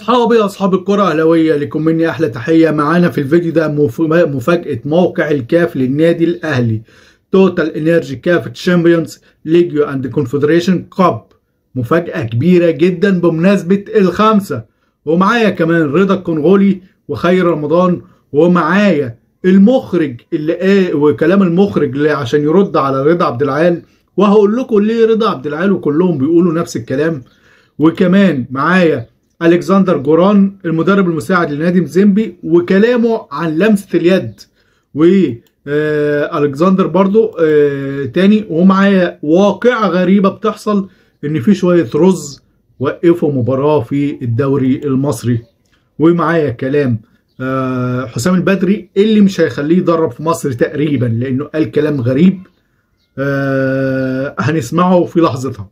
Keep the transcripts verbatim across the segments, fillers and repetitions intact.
اصحابي اصحاب الكره اهلاويه لكم مني احلى تحيه. معانا في الفيديو ده مفاجاه موقع الكاف للنادي الاهلي. توتال انرجي كاف تشامبيونز ليجيو اند كونفدريشن كاب، مفاجاه كبيره جدا بمناسبه الخمسه. ومعايا كمان رضا الكونغولي وخير رمضان، ومعايا المخرج اللي ايه وكلام المخرج اللي عشان يرد على رضا عبد العال، وهقول لكم ليه رضا عبد العال وكلهم بيقولوا نفس الكلام. وكمان معايا الكسندر جوران المدرب المساعد لنادي مازيمبي وكلامه عن لمسه اليد، و آه الكسندر برضو آه تاني. ومعايا واقعه غريبه بتحصل ان في شويه رز وقفوا مباراه في الدوري المصري. ومعايا كلام آه حسام البدري اللي مش هيخليه يدرب في مصر تقريبا لانه قال كلام غريب. آه هنسمعه في لحظتها.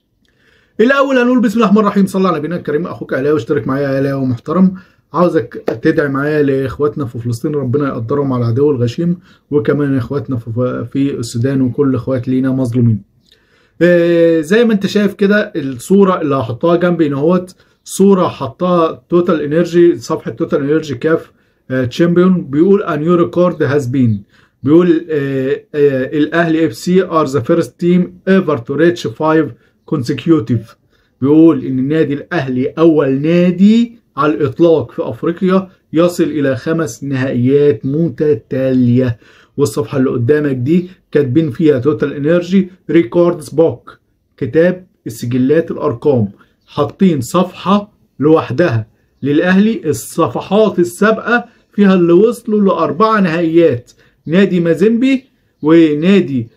الاول هنقول بسم الله الرحمن الرحيم، صلى على نبينا الكريم. اخوك اهلاوي واشترك معايا يا اهلاوي محترم. عاوزك تدعي معايا لاخواتنا في فلسطين، ربنا يقدرهم على العدو الغشيم، وكمان اخواتنا في السودان وكل اخوات لينا مظلومين. آه زي ما انت شايف كده الصوره اللي هحطها جنبي اهوت، صوره حطها توتال انرجي، صفحه توتال انرجي كاف تشامبيون. بيقول a new record has been، بيقول آه آه الاهلي اف سي are the first team ever to reach five consecutive. بيقول ان النادي الاهلي اول نادي على الاطلاق في افريقيا يصل الى خمس نهائيات متتاليه. والصفحه اللي قدامك دي كاتبين فيها توتال انرجي ريكوردز بوك، كتاب السجلات الارقام، حاطين صفحه لوحدها للاهلي. الصفحات السابقه فيها اللي وصلوا لاربع نهائيات، نادي مازيمبي ونادي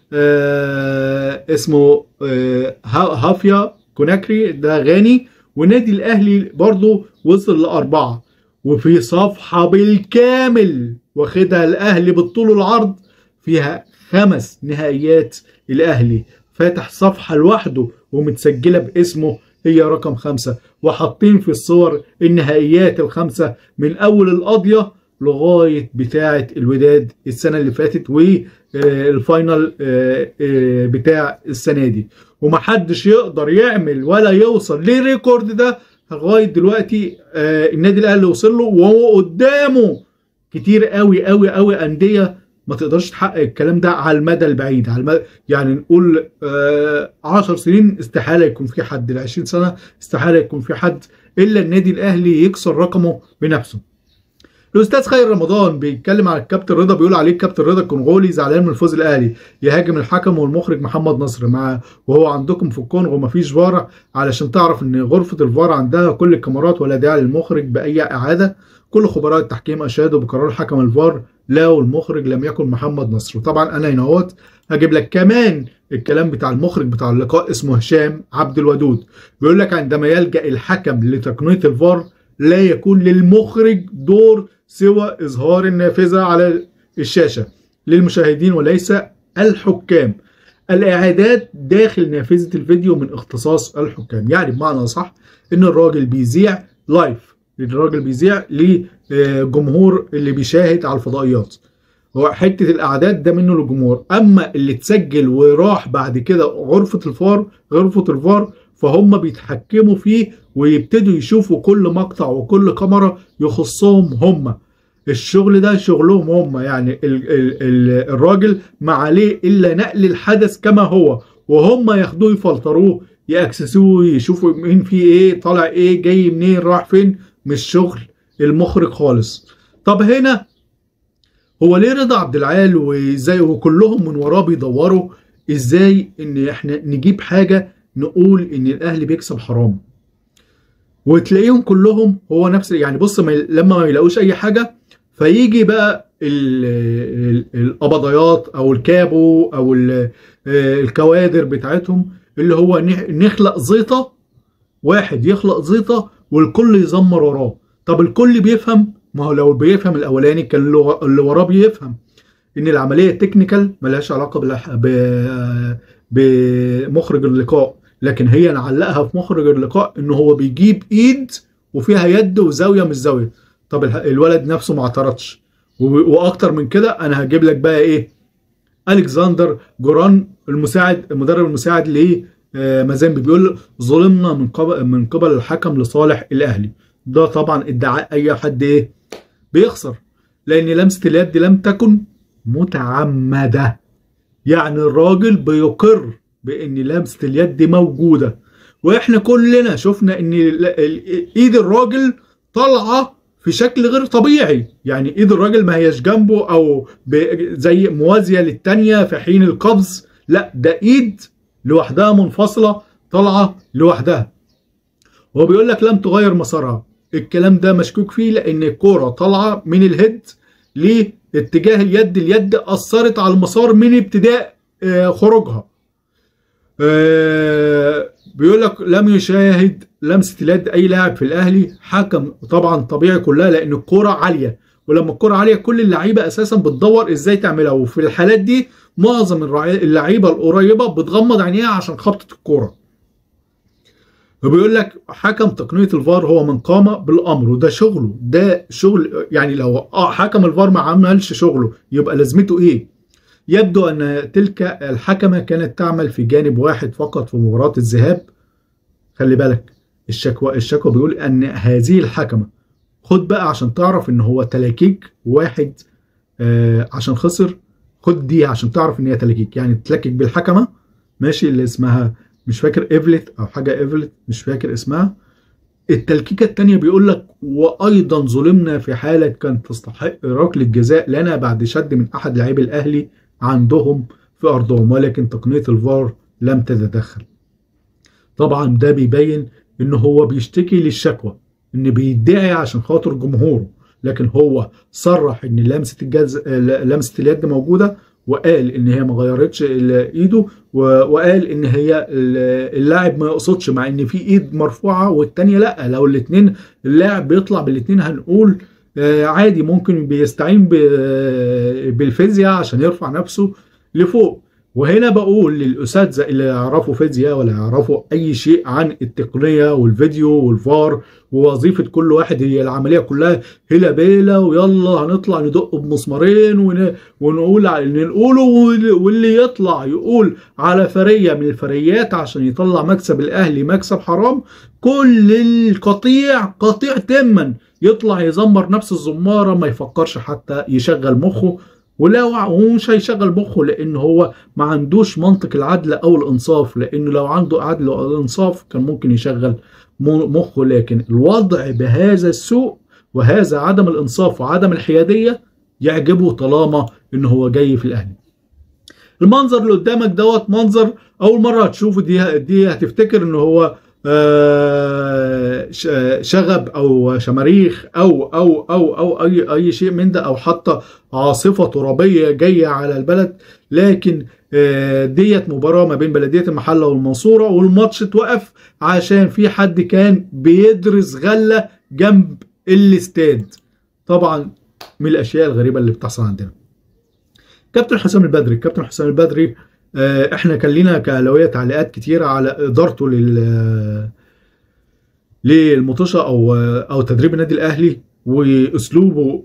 آه اسمه آه هافيا كوناكري ده غاني، ونادي الاهلي برضو وصل لاربعه. وفي صفحه بالكامل واخدها الاهلي بالطول والعرض فيها خمس نهائيات. الاهلي فاتح صفحه لوحده ومتسجله باسمه، هي رقم خمسه، وحاطين في الصور النهائيات الخمسه من اول القضيه لغايه بتاعه الوداد السنه اللي فاتت والفاينل بتاع السنه دي. ومحدش يقدر يعمل ولا يوصل للريكورد ده لغايه دلوقتي. النادي الاهلي وصل له وهو قدامه كتير قوي قوي قوي انديه ما تقدرش تحقق الكلام ده على المدى البعيد، على المدى يعني نقول عشر سنين استحاله يكون في حد، ل عشرين سنه استحاله يكون في حد الا النادي الاهلي يكسر رقمه بنفسه. الاستاذ خير رمضان بيتكلم على الكابتن رضا، بيقول عليه الكابتن رضا الكونغولي زعلان من الفوز الاهلي، يهاجم الحكم والمخرج محمد نصر مع وهو عندكم في الكونغو مفيش فار، علشان تعرف ان غرفه الفار عندها كل الكاميرات ولا داعي للمخرج باي اعاده. كل خبراء التحكيم اشادوا بقرار حكم الفار لا والمخرج لم يكن محمد نصر. وطبعا انا هنا اهوت هجيب لك كمان الكلام بتاع المخرج بتاع اللقاء، اسمه هشام عبد الودود، بيقول لك عندما يلجأ الحكم لتقنيه الفار لا يكون للمخرج دور سوى إظهار النافذة على الشاشة للمشاهدين وليس الحكام. الإعادات داخل نافذة الفيديو من اختصاص الحكام، يعني بمعنى صح إن الراجل بيذيع لايف، الراجل بيذيع لجمهور اللي بيشاهد على الفضائيات. هو حتة الإعادات ده منه للجمهور، أما اللي اتسجل وراح بعد كده غرفة الفار غرفة الفار فهم بيتحكموا فيه ويبتدوا يشوفوا كل مقطع وكل كاميرا يخصهم هم. الشغل ده شغلهم هم، يعني ال ال ال الراجل ما عليه الا نقل الحدث كما هو، وهم ياخدوه يفلتروه ياكسسوه يشوفوا مين فيه ايه، طالع ايه، جاي منين، راح فين. مش شغل المخرج خالص. طب هنا هو ليه رضا عبد العال وازاي وكلهم من وراه بيدوروا ازاي ان احنا نجيب حاجه نقول ان الاهلي بيكسب حرام، وتلاقيهم كلهم هو نفس يعني بص ما لما ما يلاقوش اي حاجه فيجي بقى القبضيات او الكابو او الكوادر بتاعتهم اللي هو نخلق زيطه، واحد يخلق زيطه والكل يزمر وراه. طب الكل بيفهم، ما هو لو بيفهم الاولاني كان اللي وراه بيفهم ان العمليه التكنيكال ملهاش علاقه بمخرج اللقاء، لكن هي نعلقها في مخرج اللقاء ان هو بيجيب ايد وفيها يد وزاويه مش زاويه. طب الولد نفسه ما اعترضش. واكتر من كده انا هجيب لك بقى ايه، الكسندر جوران المساعد المدرب المساعد لمازيمبي بيقول ظلمنا من قبل من قبل الحكم لصالح الاهلي. ده طبعا ادعاء اي حد ايه بيخسر، لان لمسه اليد لم تكن متعمده. يعني الراجل بيقر بان لمسه اليد دي موجوده، واحنا كلنا شفنا ان ايد الراجل طالعه في شكل غير طبيعي. يعني ايد الراجل ما هيش جنبه او زي موازيه للتانيه في حين القبض، لا ده ايد لوحدها منفصله طالعه لوحدها. هو بيقول لك لم تغير مسارها. الكلام ده مشكوك فيه، لان الكوره طالعه من الهيد لاتجاه اليد، اليد اثرت على المسار من ابتداء خروجها. بيقول لك لم يشاهد لمسه اليد اي لاعب في الاهلي. حكم طبعا طبيعي كلها، لان الكوره عاليه، ولما الكوره عاليه كل اللعيبه اساسا بتدور ازاي تعملها، وفي الحالات دي معظم اللعيبه القريبه بتغمض عينيها عشان خبطه الكوره. وبيقول لك حكم تقنيه الفار هو من قام بالامر، وده شغله، ده شغل. يعني لو حكم الفار ما عملش شغله يبقى لازمته ايه؟ يبدو ان تلك الحكمه كانت تعمل في جانب واحد فقط في مباراه الذهاب. خلي بالك الشكوى الشكوى بيقول ان هذه الحكمه، خد بقى عشان تعرف ان هو تلاكيك واحد آه عشان خسر. خد دي عشان تعرف ان هي تلاكيك، يعني تلاكيك بالحكمه ماشي، اللي اسمها مش فاكر ايفلت او حاجه ايفلت مش فاكر اسمها. التلكيكه الثانيه بيقول لك وايضا ظلمنا في حاله كانت تستحق ركله جزاء لنا بعد شد من احد لاعبي الاهلي عندهم في ارضهم، ولكن تقنيه الفار لم تتدخل. طبعا ده بيبين ان هو بيشتكي للشكوى، ان بيدعي عشان خاطر جمهوره، لكن هو صرح ان لمسه الجز لمسه اليد موجوده، وقال ان هي ما غيرتش ايده، وقال ان هي اللاعب ما يقصدش، مع ان في ايد مرفوعه والثانيه لا. لو الاثنين اللاعب بيطلع بالاثنين هنقول عادي، ممكن بيستعين بالفيزياء عشان يرفع نفسه لفوق. وهنا بقول للاساتذه اللي يعرفوا فيزياء ولا يعرفوا اي شيء عن التقنيه والفيديو والفار ووظيفه كل واحد، هي العمليه كلها هلا بيلا ويلا هنطلع ندق بمسمارين ونقول نقوله، واللي يطلع يقول على فريه من الفريات عشان يطلع مكسب الاهلي مكسب حرام. كل القطيع قطيع تما يطلع يزمر نفس الزماره، ما يفكرش حتى يشغل مخه، ولا هو مش هيشغل مخه، لان هو ما عندوش منطق العدل او الانصاف. لانه لو عنده عدل او انصاف كان ممكن يشغل مخه، لكن الوضع بهذا السوء وهذا عدم الانصاف وعدم الحياديه يعجبه طالما ان هو جاي في الاهلي. المنظر اللي قدامك دوت منظر اول مره هتشوفه، دي دي هتفتكر ان هو شغب او شماريخ او او او او اي اي شيء من ده، او حتى عاصفه ترابيه جايه على البلد. لكن ديت مباراه ما بين بلديه المحله والمنصوره، والماتش اتوقف عشان في حد كان بيدرس غله جنب الاستاد. طبعا من الاشياء الغريبه اللي بتحصل عندنا. كابتن حسام البدري كابتن حسام البدري احنا كان لينا كاهلاويه تعليقات كتيره على ادارته لل للمطوشه او او تدريب النادي الاهلي، واسلوبه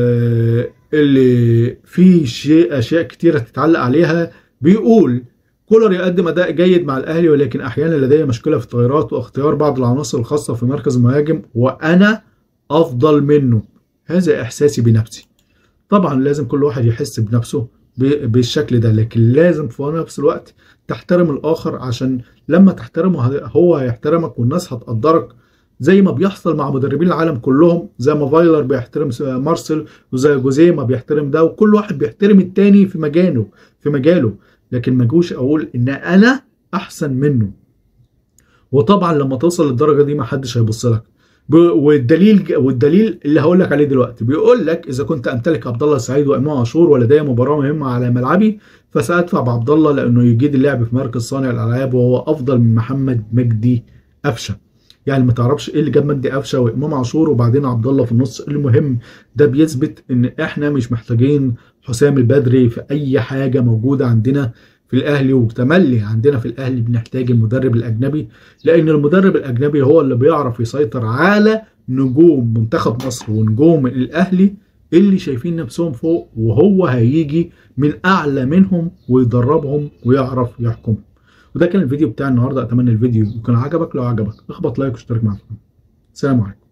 اللي فيه شيء اشياء كتيره تتعلق عليها. بيقول كولر يقدم اداء جيد مع الاهلي، ولكن احيانا لديه مشكله في التغييرات واختيار بعض العناصر الخاصه في مركز المهاجم، وانا افضل منه. هذا احساسي بنفسي. طبعا لازم كل واحد يحس بنفسه بالشكل ده، لكن لازم في نفس الوقت تحترم الاخر، عشان لما تحترمه هو هيحترمك والناس هتقدرك، زي ما بيحصل مع مدربين العالم كلهم، زي ما فايلر بيحترم مارسيل وزي جوزيه ما بيحترم ده، وكل واحد بيحترم التاني في مجاله في مجاله لكن ما جوش اقول ان انا احسن منه. وطبعا لما توصل للدرجه دي ما حدش هيبص لك. والدليل والدليل اللي هقول لك عليه دلوقتي، بيقول لك اذا كنت امتلك عبد الله السعيد وامام عاشور ولدي مباراه مهمه على ملعبي فسادفع بعبد الله، لانه يجيد اللعب في مركز صانع الالعاب وهو افضل من محمد مجدي قفشه. يعني ما تعرفش ايه اللي جاب مجدي قفشه وامام عاشور وبعدين عبد الله في النص. المهم ده بيثبت ان احنا مش محتاجين حسام البدري في اي حاجه موجوده عندنا في الاهلي، وتملي عندنا في الاهلي بنحتاج المدرب الاجنبي، لان المدرب الاجنبي هو اللي بيعرف يسيطر على نجوم منتخب مصر ونجوم الاهلي اللي شايفين نفسهم فوق، وهو هيجي من اعلى منهم ويدربهم ويعرف يحكمهم. وده كان الفيديو بتاع النهارده. اتمنى الفيديو يكون عجبك. لو عجبك اخبط لايك واشترك معنا. سلام عليكم.